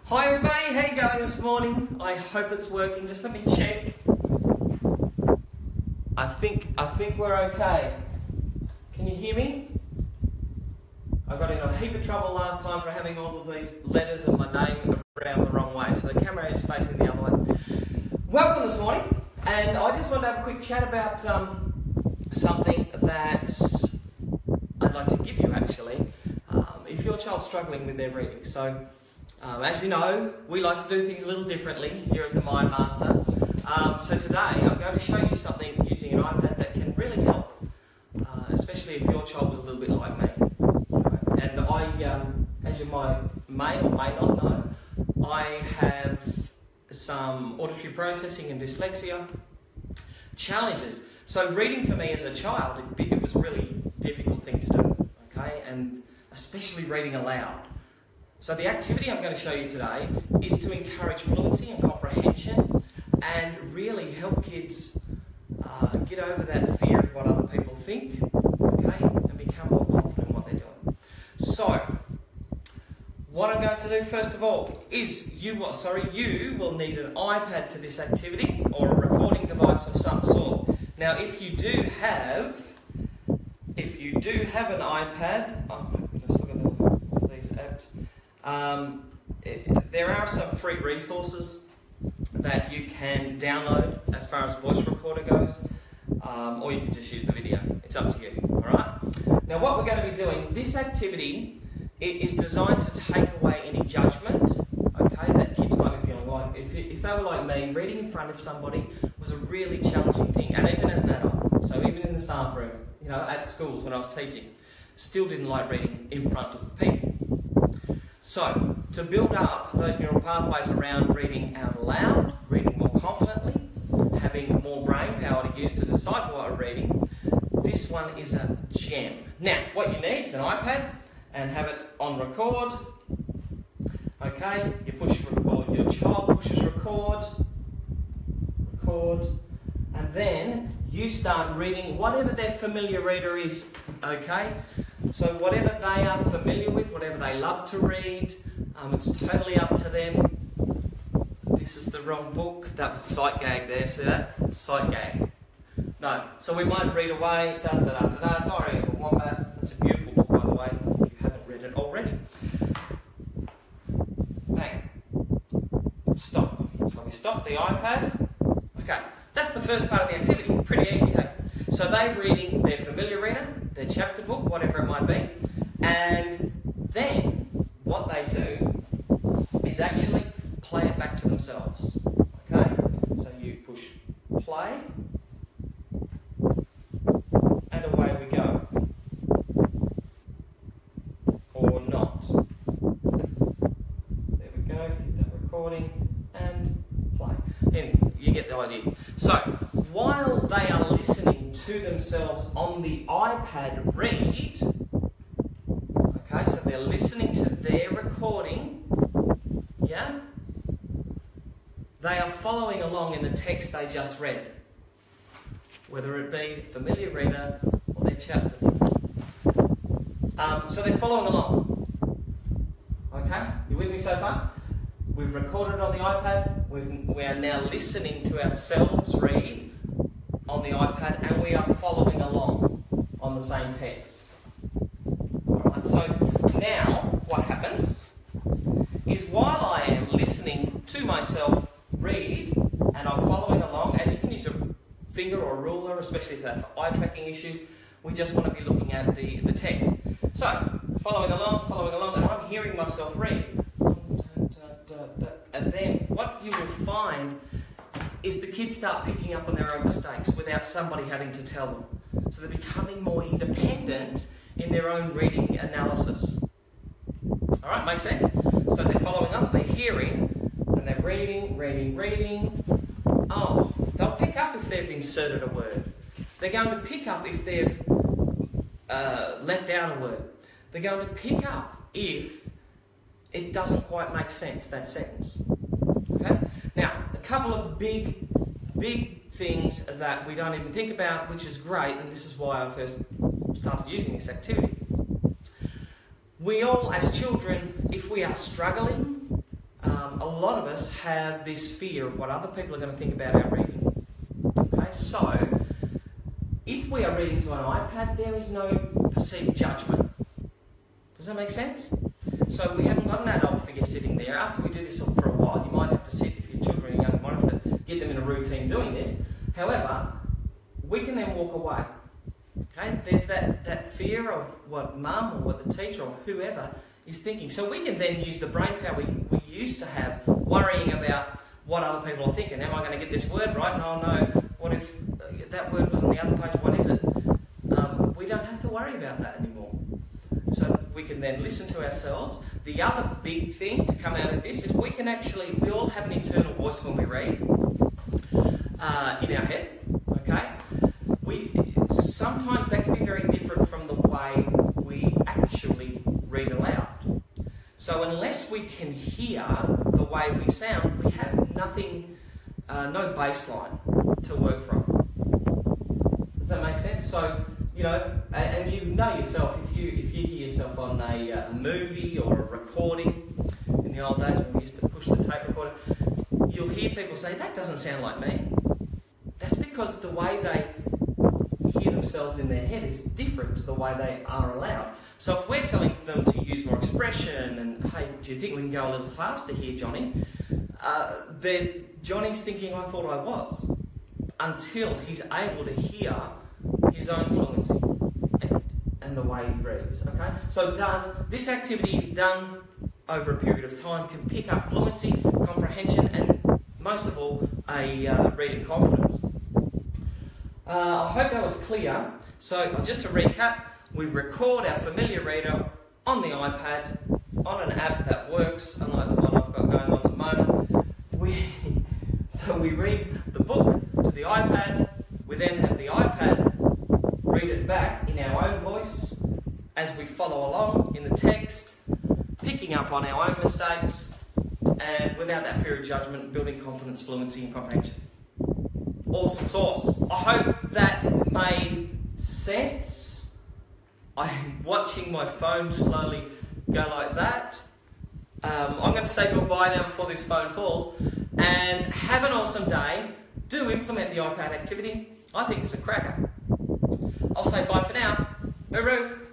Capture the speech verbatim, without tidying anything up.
Hi everybody, how you going this morning? I hope it's working. Just let me check. I think I think we're okay. Can you hear me? I got in a heap of trouble last time for having all of these letters and my name around the wrong way, so the camera is facing the other way. Welcome this morning, and I just wanted to have a quick chat about um, something that I'd like to give you actually. Um, if your child's struggling with their reading, so. Um, as you know, we like to do things a little differently here at the Mind Master. Um, so today I'm going to show you something using an iPad that can really help, uh, especially if your child was a little bit like me. And I, um, as you might, may or may not know, I have some auditory processing and dyslexia challenges. So reading for me as a child, it, it was a really difficult thing to do, okay, and especially reading aloud. So the activity I'm going to show you today is to encourage fluency and comprehension and really help kids uh, get over that fear of what other people think, okay, and become more confident in what they're doing. So, what I'm going to do first of all is you, sorry, you will need an iPad for this activity or a recording device of some sort. Now, if you do have, if you do have an iPad, oh my goodness, look at the, these apps. Um, it, there are some free resources that you can download as far as voice recorder goes, um, or you can just use the video. It's up to you, alright? Now what we're going to be doing, this activity is designed to take away any judgment, okay, that kids might be feeling like. If, if they were like me, reading in front of somebody was a really challenging thing, and even as an adult, so even in the staff room, you know, at schools when I was teaching, still didn't like reading in front of people. So, to build up those neural pathways around reading out loud, reading more confidently, having more brain power to use to decipher what we're reading, this one is a gem. Now, what you need is an iPad and have it on record. Okay, you push record, your child pushes record, record, and then you start reading whatever their familiar reader is, okay? So whatever they are familiar with, whatever they love to read, um, it's totally up to them. This is the wrong book. That was sight gag there, see that? Sight gag. No, so we might read away, da da da da da, Diary of a Wombat. That's a beautiful book, by the way, if you haven't read it already. Bang. Stop. So we stop the iPad. Okay, that's the first part of the activity. Pretty easy, hey? So they're reading their familiar reader, their chapter book, whatever it might be, and then what they do is actually play it back to themselves, okay? So you push play, and away we go. Or not. There we go, hit that recording, and play. Anyway, you get the idea. So, while they are listening to themselves on the iPad read, okay, so they're listening to their recording, yeah, they are following along in the text they just read, whether it be familiar reader or their chapter. Um, so they're following along, okay, you with me so far? We've recorded on the iPad, we've, we are now listening to ourselves read on the iPad, and we are following along on the same text. Alright, so now what happens is while I am listening to myself read and I'm following along, and you can use a finger or a ruler, especially if they have eye tracking issues, we just want to be looking at the, the text. So, following along, following along, and I'm hearing myself read. And then what you will find is the kids start picking up on their own mistakes without somebody having to tell them. So they're becoming more independent in their own reading analysis. Alright, makes sense? So they're following up, they're hearing, and they're reading, reading, reading. Oh, they'll pick up if they've inserted a word. They're going to pick up if they've uh, left out a word. They're going to pick up if it doesn't quite make sense, that sentence. Okay? Now, a couple of big, big things that we don't even think about, which is great, and this is why I first started using this activity. We all, as children, if we are struggling, um, um, a lot of us have this fear of what other people are going to think about our reading. Okay, so if we are reading to an iPad, there is no perceived judgment. Does that make sense? So we haven't got an adult figure sitting there. After we do this for a while, you might have to sit, if your children are young, you might have to get them in a routine doing this. However, we can then walk away. Okay, there's that, that fear of what mum or what the teacher or whoever is thinking. So we can then use the brain power we, we used to have, worrying about what other people are thinking. Am I going to get this word right? No, no. What if that word was on the other page? What is it? Um, we don't have to worry about that anymore. So we can then listen to ourselves. The other big thing to come out of this is we can actually, we all have an internal voice when we read uh, in our head. Okay? We sometimes that can be very different from the way we actually read aloud. So unless we can hear the way we sound, we have nothing, uh, no baseline to work from. Does that make sense? So, you know, and, and you know yourself, if you if you hear yourself on a, uh, a movie or a recording, in the old days when we used to push the tape recorder, you'll hear people say, that doesn't sound like me. That's because the way they hear themselves in their head is different to the way they are aloud. So if we're telling them to use more expression and, hey, do you think we can go a little faster here, Johnny? Uh, then Johnny's thinking, I thought I was, until he's able to hear his own fluency and, and the way he reads. Okay? So does this activity, if done over a period of time, can pick up fluency, comprehension, and most of all, a uh, reading confidence. Uh, I hope that was clear. So just to recap, we record our familiar reader on the iPad, on an app that works, unlike the one I've got going on at the moment. We, so we read the book to the iPad, we then have the iPad read it back in our own voice as we follow along in the text, picking up on our own mistakes, and without that fear of judgment, building confidence, fluency, and comprehension. Awesome sauce. I hope that made sense. I'm watching my phone slowly go like that. Um, I'm going to say goodbye now before this phone falls. And have an awesome day. Do implement the iPad activity. I think it's a cracker. I'll say bye for now. Hooroo!